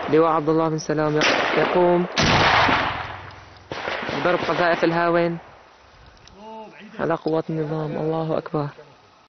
لواء عبد الله بن سلام يقوم بضرب قذائف الهاون على قوات النظام. الله أكبر.